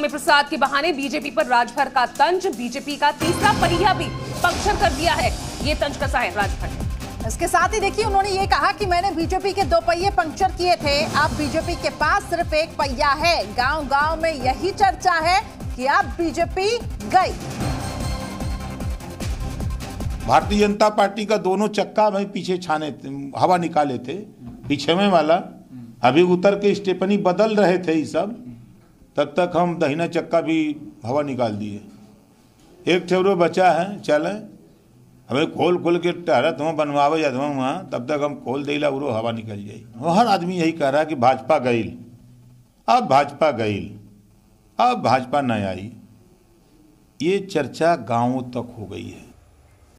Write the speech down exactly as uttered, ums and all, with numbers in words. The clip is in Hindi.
प्रसाद के बहाने बीजेपी पर राजभर का तंज, बीजेपी का तीसरा पहिया भी पंक्चर कर दिया है। ये तंज कसा है राजभर। इसके साथ ही देखिए उन्होंने ये कहा कि मैंने बीजेपी के दो पहिए पंक्चर किए थे, अब बीजेपी के पास सिर्फ एक पहिया है। गांव गांव में यही चर्चा है कि अब बीजेपी गई। भारतीय जनता पार्टी का दोनों चक्का में पीछे छाने हवा निकाले थे, पीछे में वाला अभी उतर के स्टेपनी बदल रहे थे ये सब, तब तक हम दहिना चक्का भी हवा निकाल दिए। एक ठेवरो बचा है, चले हमें खोल खोल के टहरत हुआ बनवावे जाते वहाँ, तब तक हम खोल देला उरो हवा निकल जाई। हर आदमी यही कह रहा है कि भाजपा गईल, अब भाजपा गईल, अब भाजपा न आई। ये चर्चा गांवों तक हो गई है।